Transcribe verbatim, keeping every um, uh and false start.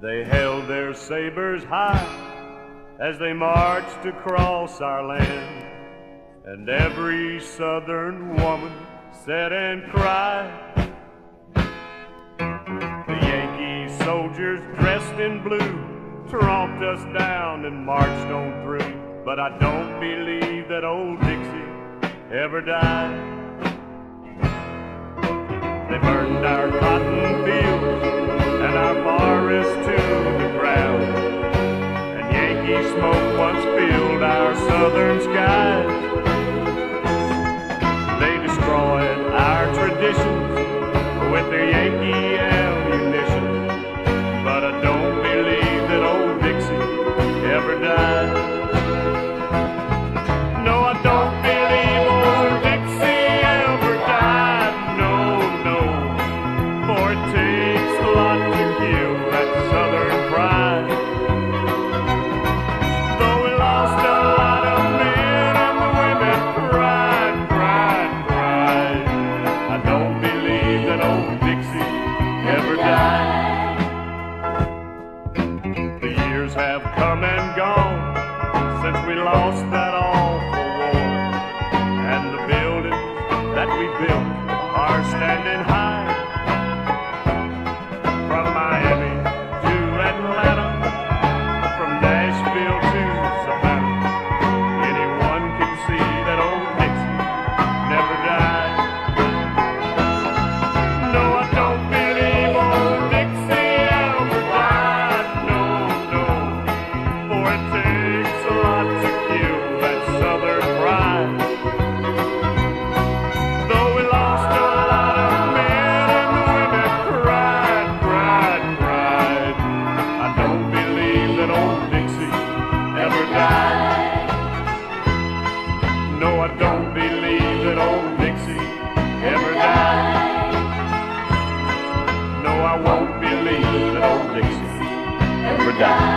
They held their sabers high as they marched across our land, and every Southern woman sat and cried. The Yankee soldiers dressed in blue tromped us down and marched on through, but I don't believe that old Dixie ever died. They burned our cotton fields and our forests to the ground, and Yankee smoke once filled our southern skies. They destroyed our traditions with their Yankee ammunition, but I don't believe that old Dixie ever died. No, I don't believe old Dixie ever died. No, no, for it takes a lot to kill that southern pride. Though we lost a lot of men and the women cried, cried, cried, I don't believe that old Dixie ever died. The years have come and gone since we lost that awful war, and the buildings that we built are standing high. From Miami to Atlanta, from Nashville to Savannah, anyone can see that old Dixie never died. No, I don't believe old Dixie ever died. No, no, for it takes a lot to kill that southern pride. Though we lost a lot of men and the women cried, cried, cried, I don't believe that old Dixie ever died. No, I don't believe that old Dixie ever died. No, I won't believe that old Dixie ever died.